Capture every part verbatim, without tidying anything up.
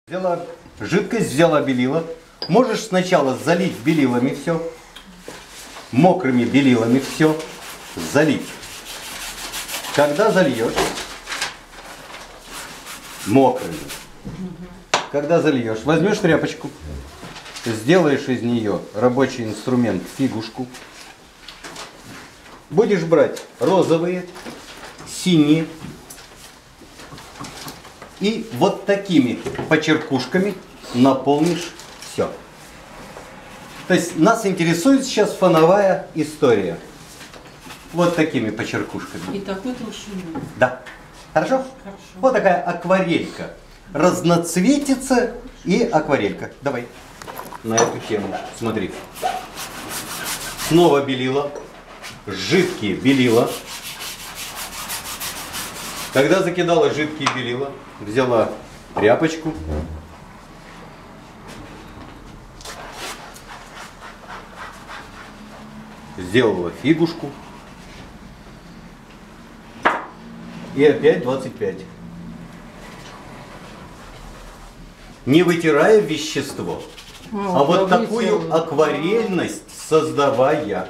Взяла жидкость, взяла белила. Можешь сначала залить белилами все, мокрыми белилами все, залить. Когда зальешь, мокрыми. Когда зальешь, возьмешь тряпочку, сделаешь из нее рабочий инструмент фигушку. Будешь брать розовые, синие. И вот такими почеркушками наполнишь все. То есть нас интересует сейчас фоновая история. Вот такими почеркушками. И такой толщиной. Да. Хорошо? Хорошо. Вот такая акварелька. Разноцветица и акварелька. Давай на эту тему. Смотри. Снова белила. Жидкие белила. Когда закидала жидкие белила, взяла тряпочку, сделала фигушку и опять двадцать пять. Не вытирая вещество, а, а вот такую акварельность создавая.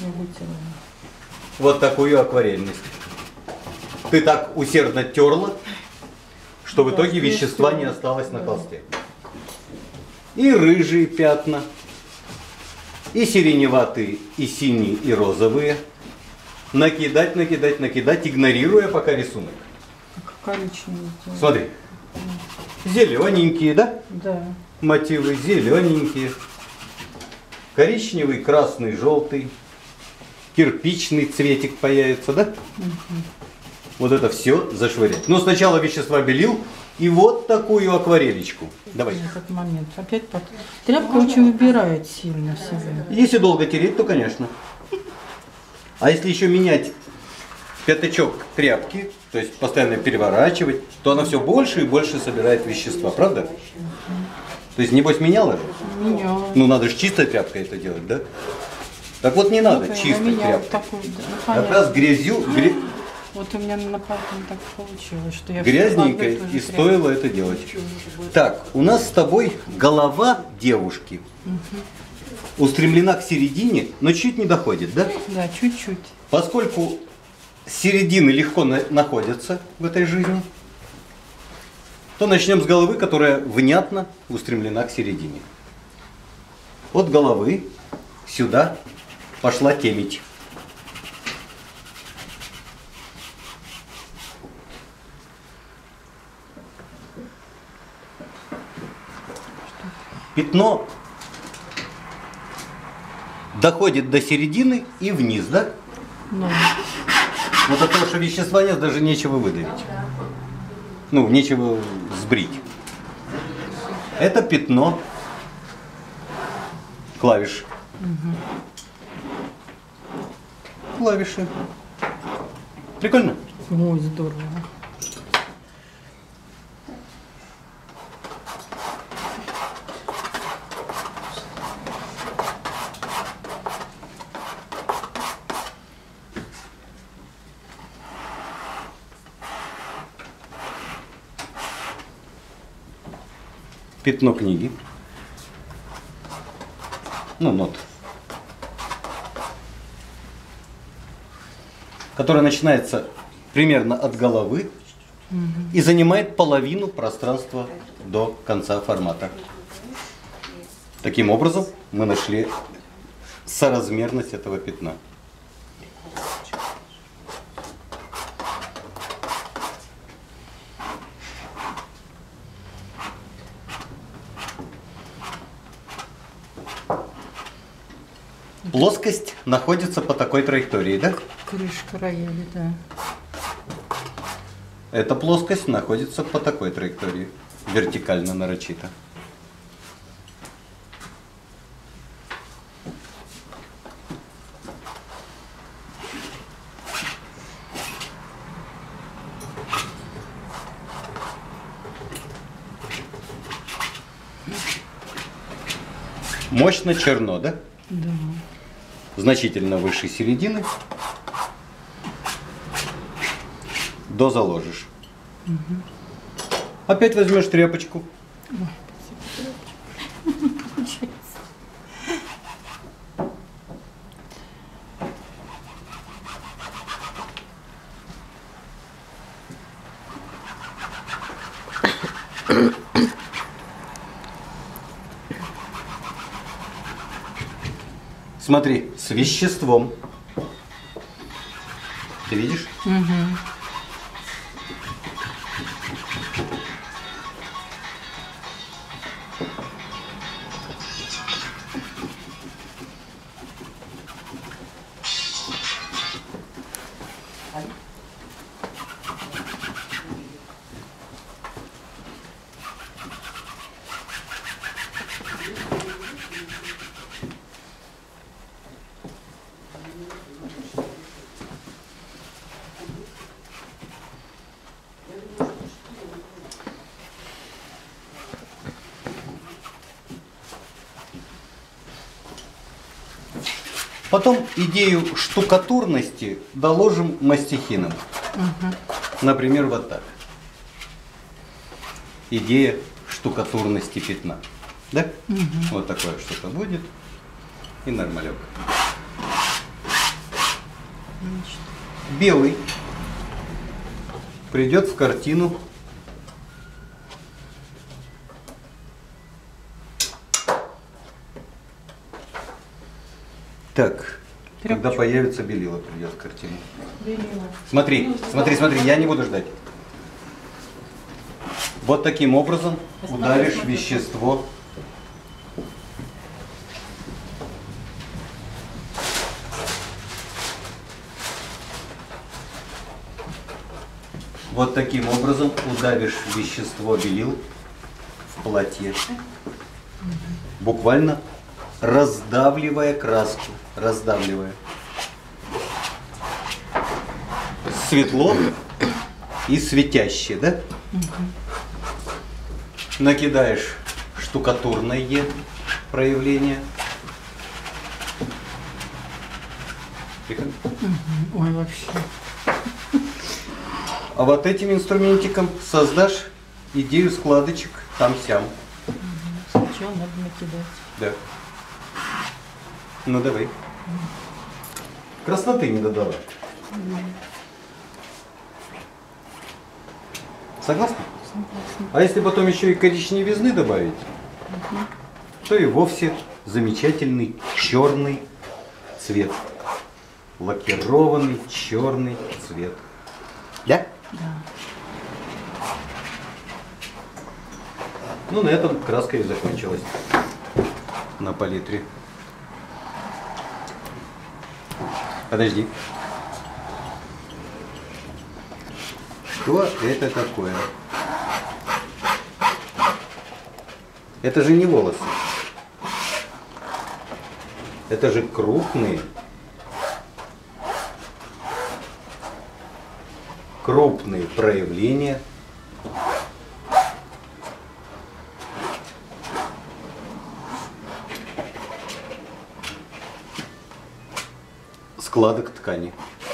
Вот такую акварельность. Ты так усердно терла, что в итоге вещества не осталось на холсте. И рыжие пятна, и сиреневатые, и синие, и розовые. Накидать, накидать, накидать, игнорируя пока рисунок. Как коричневый. Смотри. Зелененькие, да? Да. Мотивы зелененькие. Коричневый, красный, желтый. Кирпичный цветик появится, да? Угу. Вот это все зашвырять. Но сначала вещества белил и вот такую акварелечку. Давай. Этот момент. Опять под... Тряпка очень убирает сильно в себя. Если долго тереть, то конечно. А если еще менять пятачок тряпки, то есть постоянно переворачивать, то она все больше и больше собирает вещества, правда? То есть, небось, меняла же? Меняла. Ну, надо же чистой тряпкой это делать, да? Так вот, не надо ну, чистой тряпкой. Такой, да, как раз грязью... Гря... Вот у меня на пальцем так получилось, что я грязненько и стоило это делать. Так, у нас с тобой голова девушки угу. устремлена к середине, но чуть не доходит, да? Да, чуть-чуть. Поскольку середины легко на находятся в этой жизни, то начнем с головы, которая внятно устремлена к середине. От головы сюда пошла темить. Пятно доходит до середины и вниз, да? Ну. Вот от того, что вещества нет, даже нечего выдавить. Ну, нечего сбрить. Это пятно клавиш. Угу. Клавиши. Прикольно? Ой, здорово. Пятно книги. Ну, нот. Которая начинается примерно от головы угу. и занимает половину пространства до конца формата. Таким образом, мы нашли соразмерность этого пятна. Плоскость находится по такой траектории, да? Крышка рояля, да. Эта плоскость находится по такой траектории, вертикально нарочито. Мощно черно, да? Да. Значительно выше середины. До заложишь. Угу. Опять возьмешь тряпочку, Смотри, с веществом. Ты видишь? Угу. Потом идею штукатурности доложим мастихином. Угу. Например, вот так. Идея штукатурности пятна. Да? Угу. Вот такое что-то будет. И нормалек. Белый придет в картину. Так, Тряпочку. когда появится белила, придет в картину. Белила. Смотри, смотри, смотри, я не буду ждать. Вот таким образом ударишь вещество. Вот таким образом удавишь вещество белил в платье. Буквально раздавливая краску. Раздавливая. Светло и светящее, да? Накидаешь штукатурное проявление. Тихо. Ой, вообще. А вот этим инструментиком создашь идею складочек там-сям. Сначала надо накидать. Да. Ну давай. Красноты не додала. Согласна? Согласна. А если потом еще и коричневизны добавить, то и вовсе замечательный черный цвет. Лакированный черный цвет. Да? Да. Ну, на этом краска и закончилась. На палитре. Подожди. Что это такое? Это же не волосы. Это же крупные, крупные проявления складок ткани.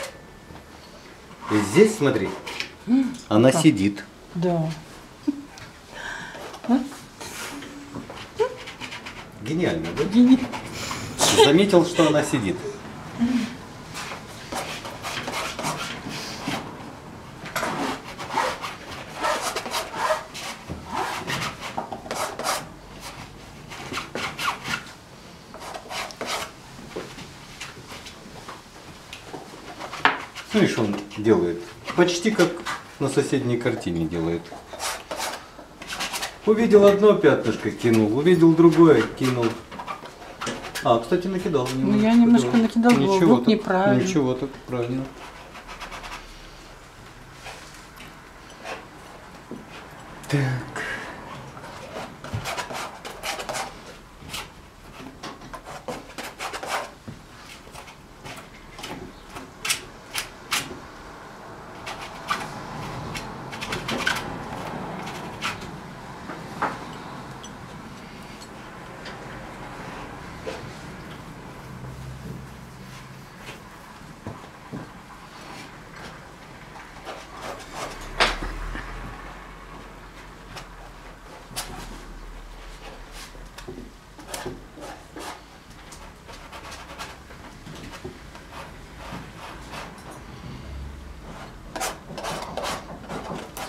И здесь, смотри, она как? сидит. Да. Гениально, да? Гени- Заметил, что она сидит. Смотри, что он делает. Почти как на соседней картине делает. Увидел одно пятнышко, кинул. Увидел другое, кинул. А, кстати, накидал. Ну, я немножко накидал, Ничего вот так, неправильно. Ничего так, правильно. Так.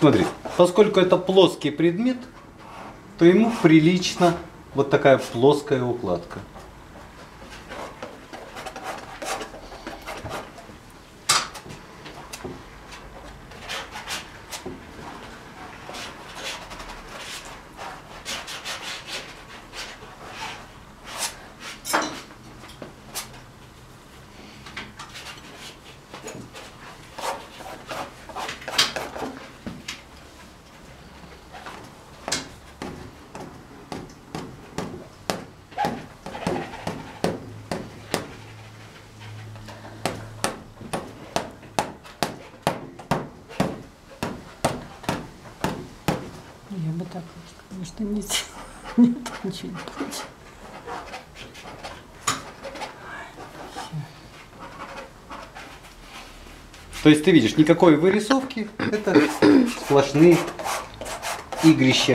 Смотри, поскольку это плоский предмет, то ему прилична вот такая плоская укладка. Я бы так, конечно, не сделала. Нет, ничего не будет. То есть ты видишь, никакой вырисовки, это сплошные игрища.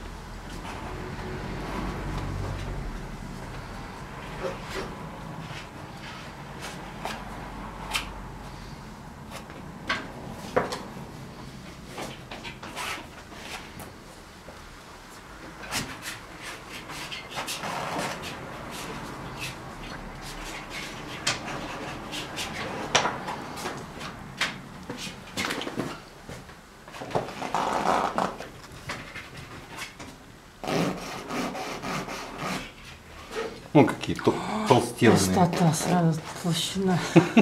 Ну, какие тол- толстенные. Пустота сразу толщина.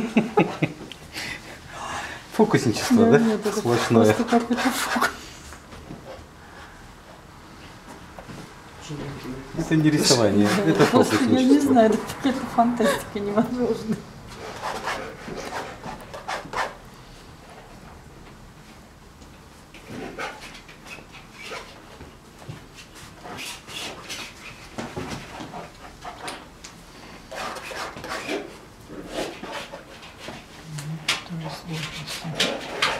Фокусничество, да? Нет, это Сплошное. просто какой-то фокус. Это не рисование, Да, это просто, я не фокусничество. знаю, это какая-то фантастика невозможная. Тоже сложно всё.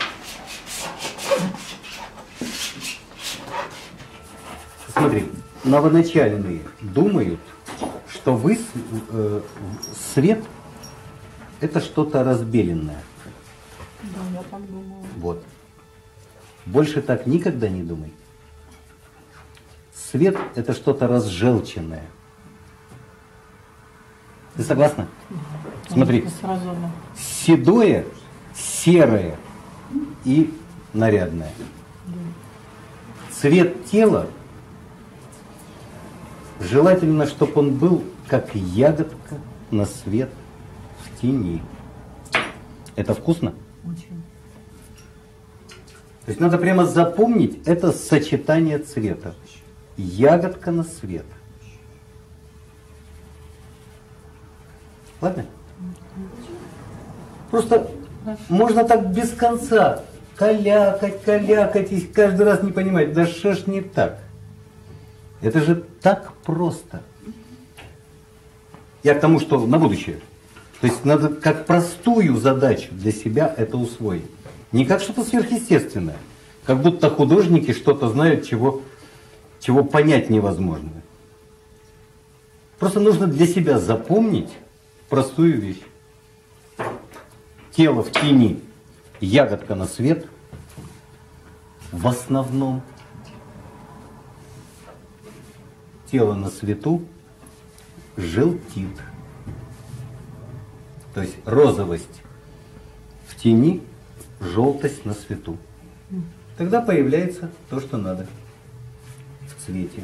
Смотри, новоначальные думают, что вы, э, свет это что-то разбеленное. Да, я так думала. Вот. Больше так никогда не думай. Свет это что-то разжелченное. Ты согласна? Смотри, Конечно, сразу, да. седое, серое и нарядное. Цвет тела желательно, чтобы он был как ягодка на свет в тени. Это вкусно? Очень. То есть надо прямо запомнить это сочетание цвета. Ягодка на свет. Ладно? Просто можно так без конца калякать, калякать и каждый раз не понимать, да что ж не так? Это же так просто. Я к тому, что на будущее. То есть надо как простую задачу для себя это усвоить. Не как что-то сверхъестественное. Как будто художники что-то знают, чего, чего понять невозможно. Просто нужно для себя запомнить простую вещь. Тело в тени, ягодка на свет. В основном тело на свету желтит. То есть розовость в тени, желтость на свету. Тогда появляется то, что надо в цвете.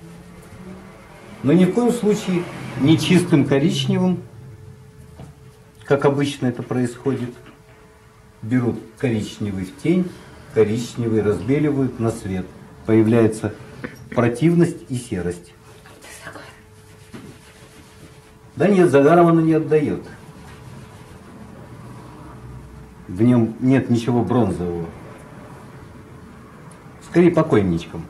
Но ни в коем случае не чистым коричневым, как обычно это происходит. Берут коричневый в тень, коричневый разбеливают на свет. Появляется противность и серость. Да нет, загаром оно не отдает. В нем нет ничего бронзового. Скорее покойничком.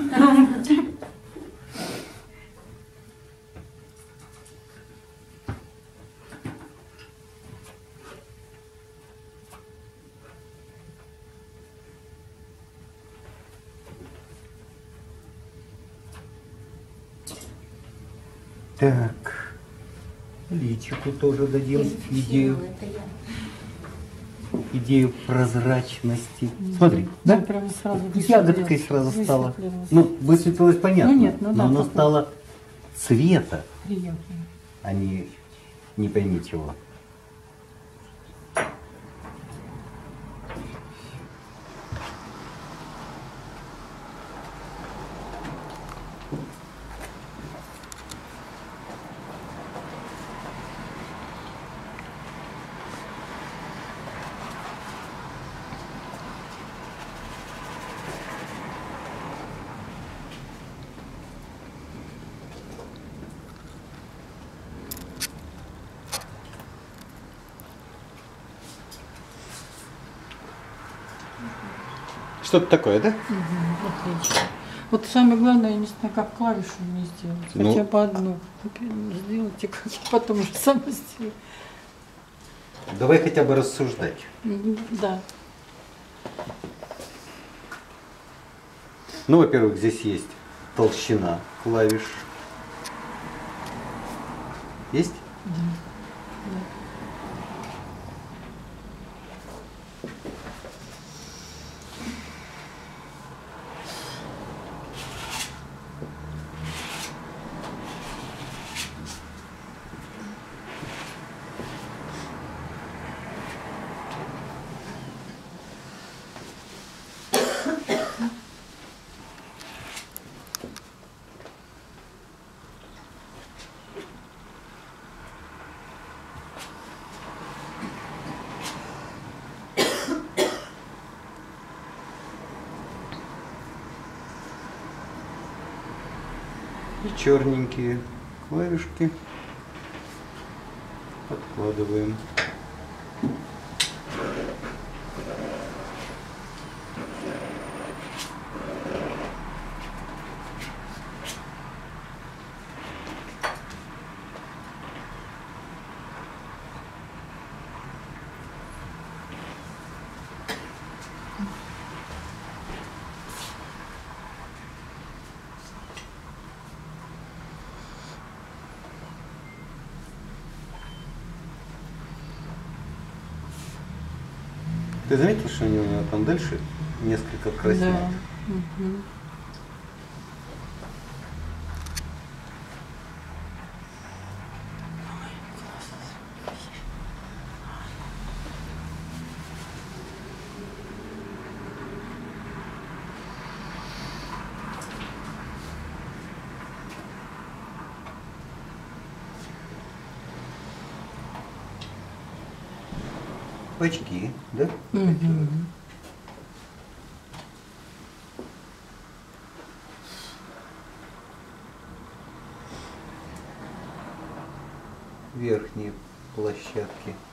Так, личику тоже дадим идею. Это я. идею прозрачности. Смотри, да? Ну, прямо сразу Ягодкой высветлилось. сразу стало. Высветлилось. Ну, высветлилось понятно, Ну, нет, ну да, но оно такое. стало цвета, Приятно. а не, не пойми чего. Что-то такое, да? Мгм, отлично. Вот самое главное, я не знаю, как клавишу мне сделать. Ну. Хотя бы одну. Сделайте, как я потом уже сама сделаю. Давай хотя бы рассуждать. Мгм, да. Ну, во-первых, здесь есть толщина клавиш. Есть? И черненькие клавишки откладываем. Ты заметил, что у него там дальше несколько краснеет? Да. Мгм. Очки, да? Мгм. Верхние площадки.